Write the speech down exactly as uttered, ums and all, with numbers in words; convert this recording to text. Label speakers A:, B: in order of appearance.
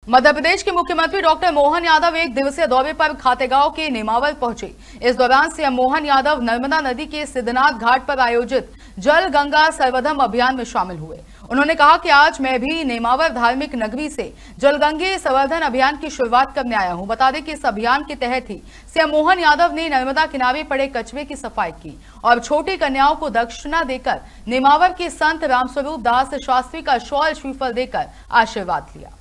A: मध्य प्रदेश के मुख्यमंत्री डॉक्टर मोहन यादव एक दिवसीय दौरे पर खातेगांव के नेमावर पहुंचे। इस दौरान सीएम मोहन यादव नर्मदा नदी के सिद्धनाथ घाट पर आयोजित जल गंगा सर्वधर्म अभियान में शामिल हुए। उन्होंने कहा कि आज मैं भी नेमावर धार्मिक नगरी से जलगंगे संवर्धन अभियान की शुरुआत करने आया हूं। बता दें कि इस अभियान के तहत ही सीएम मोहन यादव ने नर्मदा किनारे पड़े कचरे की सफाई की और छोटी कन्याओं को दक्षिणा देकर नेमावर के संत रामस्वरूप दास शास्त्री का शॉल श्रीफल देकर आशीर्वाद लिया।